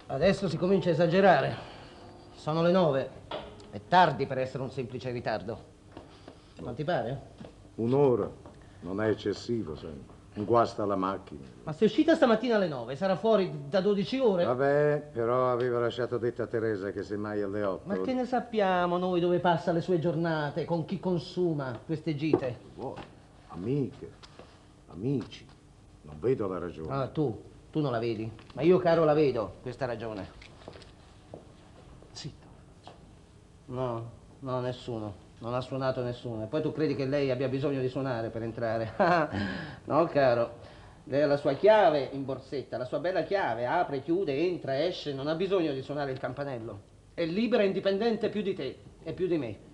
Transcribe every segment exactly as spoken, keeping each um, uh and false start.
Adesso si comincia a esagerare. Sono le nove. È tardi per essere un semplice ritardo. Non ti pare? Un'ora. Non è eccessivo, sai. Un guasta alla macchina. Ma sei uscita stamattina alle nove, sarà fuori da dodici ore? Vabbè, però aveva lasciato detta a Teresa che semmai alle otto. Ma che ne sappiamo noi dove passa le sue giornate, con chi consuma queste gite? Oh, amiche, amici. Non vedo la ragione. Ah, tu, tu non la vedi. Ma io, caro, la vedo, questa ragione. Zitto. No, no, nessuno. Non ha suonato nessuno. E poi tu credi che lei abbia bisogno di suonare per entrare? No, caro. Lei ha la sua chiave in borsetta, la sua bella chiave. Apre, chiude, entra, esce. Non ha bisogno di suonare il campanello. È libera e indipendente più di te e più di me.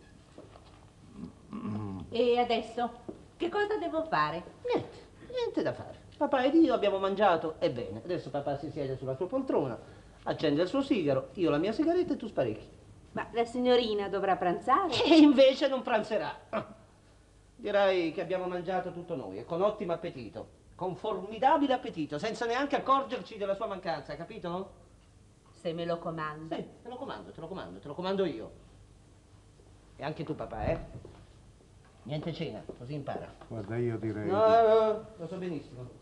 E adesso? Che cosa devo fare? Niente, niente da fare. Papà ed io abbiamo mangiato e bene. Adesso papà si siede sulla sua poltrona, accende il suo sigaro, io la mia sigaretta e tu sparecchi. Ma la signorina dovrà pranzare? E invece non pranzerà. Dirai che abbiamo mangiato tutto noi e con ottimo appetito, con formidabile appetito, senza neanche accorgerci della sua mancanza, capito, no? Se me lo comando. Sì, te lo comando, te lo comando, te lo comando io. E anche tu, papà, eh? Niente cena, così impara. Guarda, io direi... No, no, no, lo so benissimo.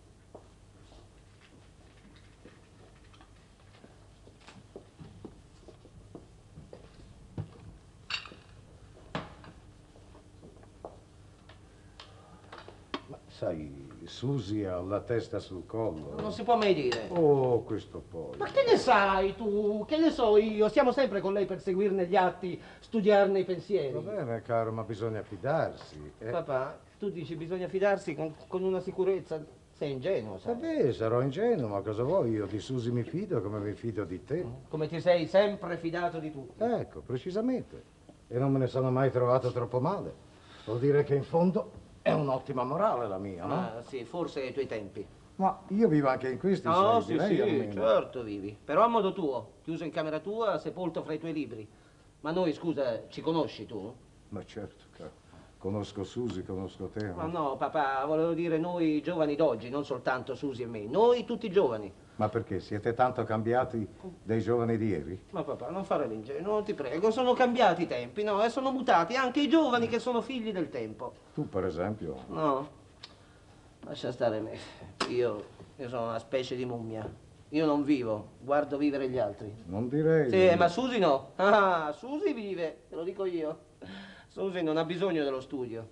Sai, Susi ha la testa sul collo. Non si può mai dire. Oh, questo poi. Ma che ne sai tu? Che ne so io? Stiamo sempre con lei per seguirne gli atti, studiarne i pensieri. Va bene, caro, ma bisogna fidarsi. Eh? Papà, tu dici bisogna fidarsi con, con una sicurezza. Sei ingenuo, sai? Vabbè, sarò ingenuo, ma cosa vuoi? Io di Susi mi fido come mi fido di te. Come ti sei sempre fidato di tutti. Ecco, precisamente. E non me ne sono mai trovato troppo male. Vuol dire che in fondo è un'ottima morale la mia, no? Ah, sì, forse ai tuoi tempi. Ma io vivo anche in questi, No, sai, sì, direi sì, almeno. certo vivi. Però a modo tuo, chiuso in camera tua, sepolto fra i tuoi libri. Ma noi, scusa, ci conosci tu? Ma certo, caro. Conosco Susi, conosco te. Ma no, papà, volevo dire noi giovani d'oggi, non soltanto Susi e me. Noi tutti giovani. Ma perché? Siete tanto cambiati dei giovani di ieri? Ma papà, non fare l'ingenuo, ti prego. Sono cambiati i tempi, no? E sono mutati anche i giovani che sono figli del tempo. Tu, per esempio? No, lascia stare me. Io, io sono una specie di mummia. Io non vivo, guardo vivere gli altri. Non direi... Sì, ma Susi no. Ah, Susi vive, te lo dico io. Susi non ha bisogno dello studio.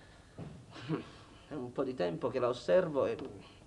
È un po' di tempo che la osservo e,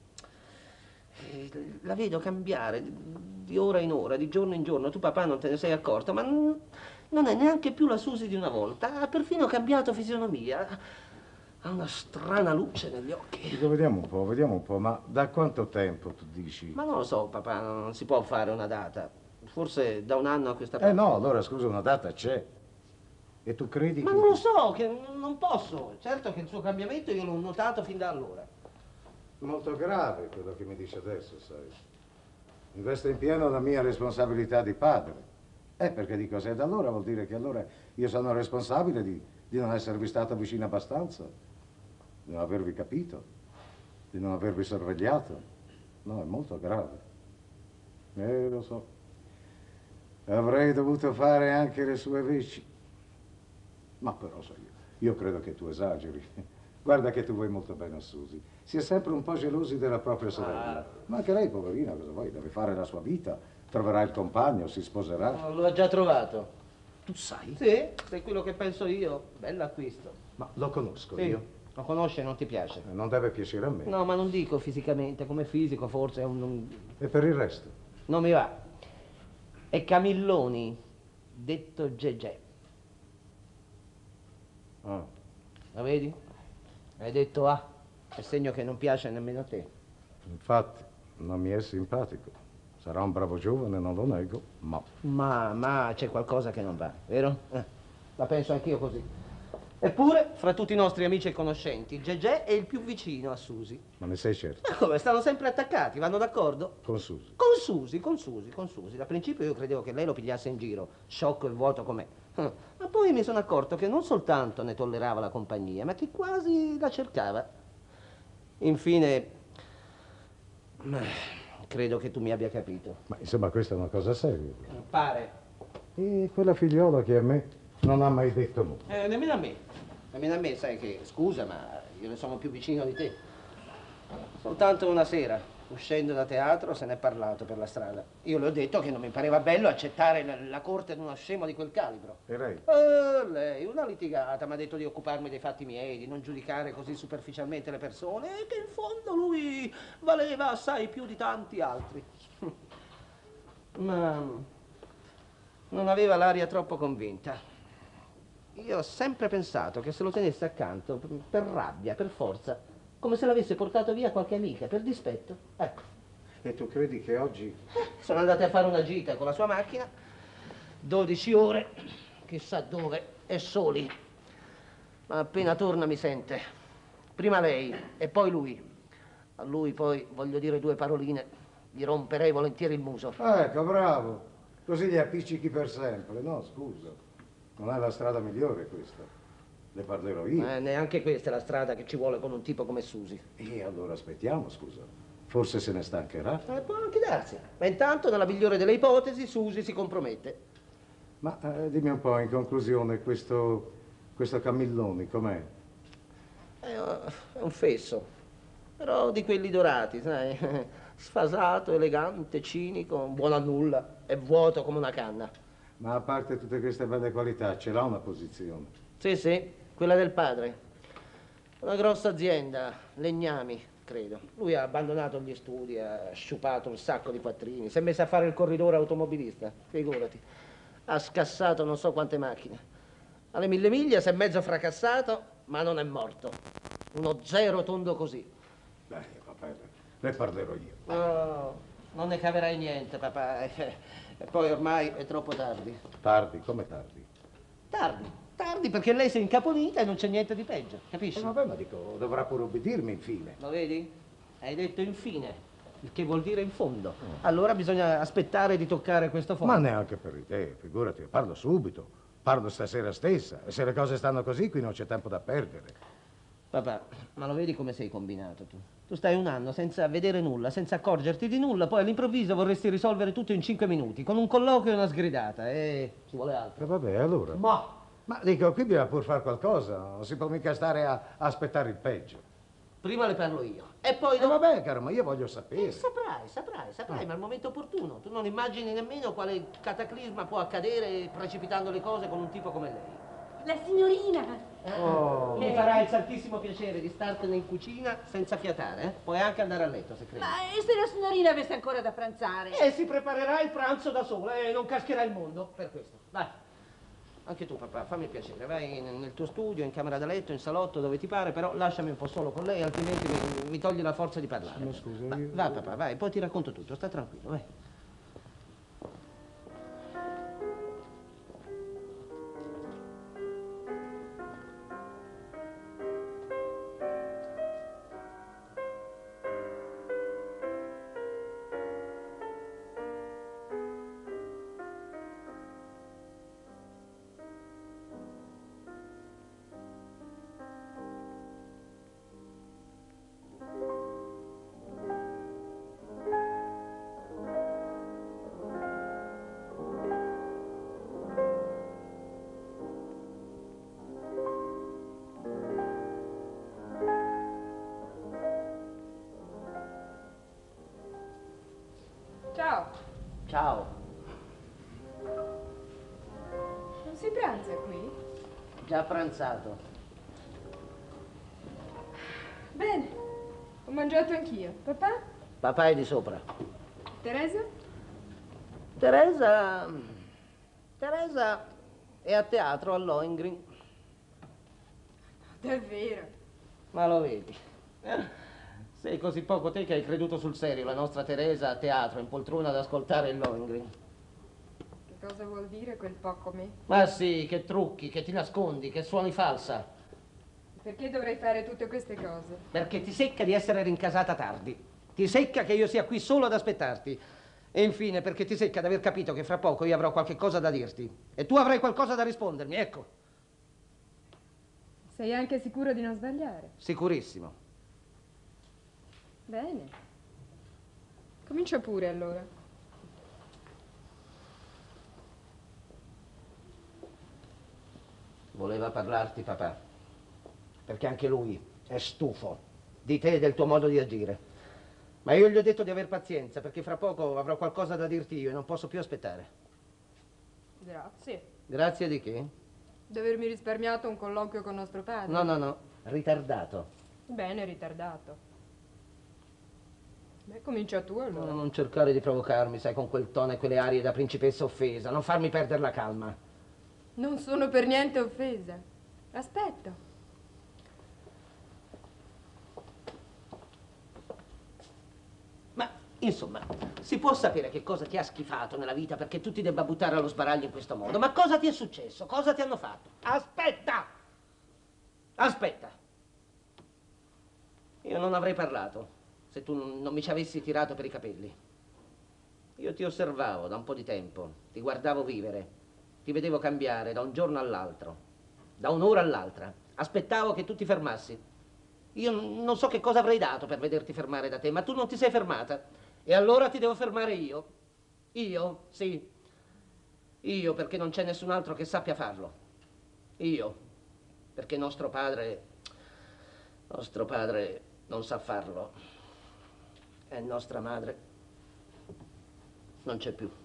e la vedo cambiare di ora in ora, di giorno in giorno. Tu, papà, non te ne sei accorto, ma non è neanche più la Susi di una volta. Ha perfino cambiato fisionomia. Ha una strana luce negli occhi. Dico, vediamo un po', vediamo un po', ma da quanto tempo tu dici? Ma non lo so, papà, non si può fare una data. Forse da un anno a questa parte. Eh no, allora scusa, una data c'è. E tu credi Ma che... non lo so, che non posso. Certo che il suo cambiamento io l'ho notato fin da allora. Molto grave quello che mi dice adesso, sai. Investe in pieno la mia responsabilità di padre. Eh, perché dico, se è da allora vuol dire che allora io sono responsabile di, di non esservi stato vicino abbastanza, di non avervi capito, di non avervi sorvegliato. No, è molto grave. Eh, lo so. Avrei dovuto fare anche le sue veci. Ma però, sai, io, io credo che tu esageri. Guarda che tu vuoi molto bene a Susi. Si è sempre un po' gelosi della propria sorella. Ah. Ma anche lei, poverina, cosa vuoi? Deve fare la sua vita, troverà il compagno, si sposerà. No, lo ha già trovato. Tu sai? Sì, se è quello che penso io. Bell'acquisto. Ma lo conosco sì. io. Lo conosce e non ti piace? Non deve piacere a me. No, ma non dico fisicamente, come fisico forse è un... un... E per il resto? Non mi va. È Camilloni, detto Gegè. Ah. Lo vedi? Hai detto A, è segno che non piace nemmeno a te. Infatti, non mi è simpatico. Sarà un bravo giovane, non lo nego, ma... Ma, ma c'è qualcosa che non va, vero? Eh, la penso anch'io così. Eppure, fra tutti i nostri amici e conoscenti, Gegè è il più vicino a Susi. Ma ne sei certo? Ma come? Stanno sempre attaccati, vanno d'accordo? Con Susi? Con Susi, con Susi, con Susi. Da principio io credevo che lei lo pigliasse in giro, sciocco e vuoto com'è. Ma poi mi sono accorto che non soltanto ne tollerava la compagnia, ma che quasi la cercava. Infine, credo che tu mi abbia capito. Ma insomma, questa è una cosa seria. Pare. E quella figliola che a me non ha mai detto nulla. Eh, nemmeno a me. Nemmeno a me, sai che, scusa, ma io ne sono più vicino di te. Soltanto una sera, uscendo da teatro, se ne è parlato per la strada. Io le ho detto che non mi pareva bello accettare la, la corte di uno scemo di quel calibro. E lei? Eh, lei, una litigata, mi ha detto di occuparmi dei fatti miei, di non giudicare così superficialmente le persone, e che in fondo lui valeva assai più di tanti altri. Ma non aveva l'aria troppo convinta. Io ho sempre pensato che se lo tenesse accanto per rabbia, per forza, come se l'avesse portato via qualche amica, per dispetto. Ecco. E tu credi che oggi... Sono andati a fare una gita con la sua macchina, dodici ore, chissà dove, e soli. Ma appena torna mi sente. Prima lei e poi lui. A lui poi voglio dire due paroline, gli romperei volentieri il muso. Ecco, bravo. Così li appiccichi per sempre. No, scusa. Non è la strada migliore questa. Ne parlerò io. Eh, neanche questa è la strada che ci vuole con un tipo come Susi. E allora aspettiamo, scusa. Forse se ne stancherà. Eh, può anche darsi. Ma intanto, nella migliore delle ipotesi, Susi si compromette. Ma eh, dimmi un po', in conclusione, questo, questo Camilloni com'è? È, è un fesso, però di quelli dorati, sai? Sfasato, elegante, cinico, buono a nulla, è vuoto come una canna. Ma a parte tutte queste belle qualità, ce l'ha una posizione? Sì, sì, quella del padre. Una grossa azienda, legnami, credo. Lui ha abbandonato gli studi, ha sciupato un sacco di quattrini, si è messo a fare il corridore automobilista, figurati. Ha scassato non so quante macchine. Alle mille miglia si è mezzo fracassato, ma non è morto. Uno zero tondo così. Beh, va bene, ne parlerò io. No, non ne caverai niente, papà. E poi ormai è troppo tardi. Tardi, come tardi? Tardi, tardi perché lei si è incaponita e non c'è niente di peggio, capisci? Eh, vabbè, ma dico, dovrà pure ubbidirmi infine. Lo vedi? Hai detto infine, il che vuol dire in fondo. Allora bisogna aspettare di toccare questo fondo. Ma neanche per idee, figurati, parlo subito. Parlo stasera stessa. E se le cose stanno così, qui non c'è tempo da perdere. Papà, ma lo vedi come sei combinato tu? Tu stai un anno senza vedere nulla, senza accorgerti di nulla, poi all'improvviso vorresti risolvere tutto in cinque minuti, con un colloquio e una sgridata, e ci vuole altro. E vabbè, allora. Ma, Ma dico, qui bisogna pur fare qualcosa, non si può mica stare a, a aspettare il peggio. prima le parlo io, e poi E dopo... vabbè, caro, ma io voglio sapere. Eh, saprai, saprai, saprai, ma al momento opportuno. Tu non immagini nemmeno quale cataclisma può accadere precipitando le cose con un tipo come lei. La signorina! Oh. Mi farà il santissimo piacere di startene in cucina senza fiatare, eh? Puoi anche andare a letto se credi. Ma e se la signorina avesse ancora da pranzare? E si preparerà il pranzo da sola e non cascherà il mondo per questo. Vai. Anche tu, papà, fammi il piacere, vai nel tuo studio, in camera da letto, in salotto, dove ti pare, però lasciami un po' solo con lei, altrimenti mi, mi togli la forza di parlare. Ma scusa, Va, io... va, papà, vai, poi ti racconto tutto, sta tranquillo, vai. Ciao, Ciao. non si pranza qui? Già pranzato. Bene, ho mangiato anch'io. Papà? Papà è di sopra. Teresa? Teresa... Teresa è a teatro a Lohengrin. Davvero? Ma lo vedi? Eh? Sei così poco te che hai creduto sul serio la nostra Teresa a teatro, in poltrona ad ascoltare il Lohengrin. Che cosa vuol dire quel poco me? Ma sì, che trucchi, che ti nascondi, che suoni falsa. Perché dovrei fare tutte queste cose? Perché ti secca di essere rincasata tardi. Ti secca che io sia qui solo ad aspettarti. E infine perché ti secca di aver capito che fra poco io avrò qualche cosa da dirti. E tu avrai qualcosa da rispondermi, ecco. Sei anche sicuro di non sbagliare? Sicurissimo. Bene. Comincia pure allora. Voleva parlarti, papà, perché anche lui è stufo di te e del tuo modo di agire. Ma io gli ho detto di aver pazienza, perché fra poco avrò qualcosa da dirti io e non posso più aspettare. Grazie. Grazie di che? Di avermi risparmiato un colloquio con nostro padre. No, no, no, ritardato. Bene, ritardato. Beh, comincia tu allora. No, non cercare di provocarmi, sai, con quel tono e quelle arie da principessa offesa. Non farmi perdere la calma. Non sono per niente offesa. Aspetta. Ma, insomma, si può sapere che cosa ti ha schifato nella vita perché tu ti debba buttare allo sbaraglio in questo modo? Ma cosa ti è successo? Cosa ti hanno fatto? Aspetta! Aspetta! Io non avrei parlato se tu non mi ci avessi tirato per i capelli. Io ti osservavo da un po' di tempo, ti guardavo vivere, ti vedevo cambiare da un giorno all'altro, da un'ora all'altra. Aspettavo che tu ti fermassi. Io non so che cosa avrei dato per vederti fermare da te, ma tu non ti sei fermata. E allora ti devo fermare io. Io, sì. Io, perché non c'è nessun altro che sappia farlo. Io, perché nostro padre, nostro padre non sa farlo. E nostra madre non c'è più.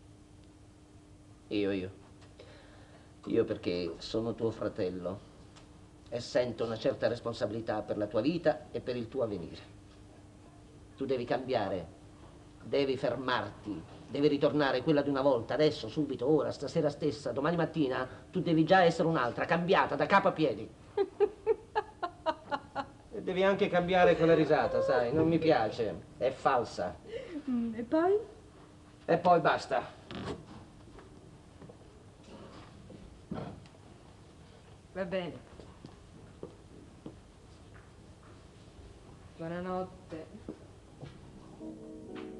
Io, io. Io perché sono tuo fratello e sento una certa responsabilità per la tua vita e per il tuo avvenire. Tu devi cambiare, devi fermarti, devi ritornare quella di una volta, adesso, subito, ora, stasera stessa, domani mattina, tu devi già essere un'altra, cambiata da capo a piedi. E devi anche cambiare quella risata, sai, non mi piace, è falsa. Mm, e poi? E poi basta. Va bene. Buonanotte.